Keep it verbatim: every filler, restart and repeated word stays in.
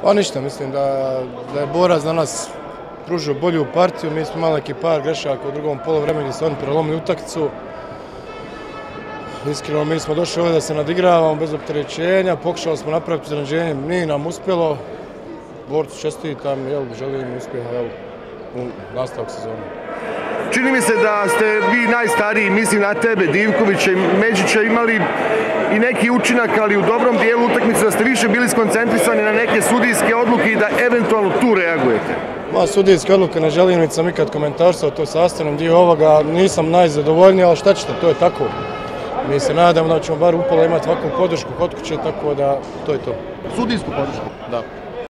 Pa ništa, mislim da, da je Borac za nas pružio bolju partiju. Mi smo imali neki par grešaka u drugom poluvremenu gdje su oni prelomili utakmicu. Iskreno, mi smo došli ovdje da se nadigravamo bez opterećenja, pokušali smo napraviti iznenađenje, nije nam uspjelo. Borcu čestitam, jel, želim uspjeha jel, u nastavku sezone. Čini mi se da ste vi najstariji, mislim na tebe, Divkovića i Međića, imali i neki učinak, ali u dobrom dijelu utakmice da ste više bili skoncentrisani na neke sudijske odluke i da eventualno tu reagujete. Ma, sudijske odluke ne želim, niti sam ikad komentarsao, to je sastavni dio ovoga, nisam najzadovoljniji, ali šta ćete, to je tako. Mi se nadamo da ćemo bar upola imati ovakvu podršku kod kuće, tako da to je to. Sudijsku podršku? Da.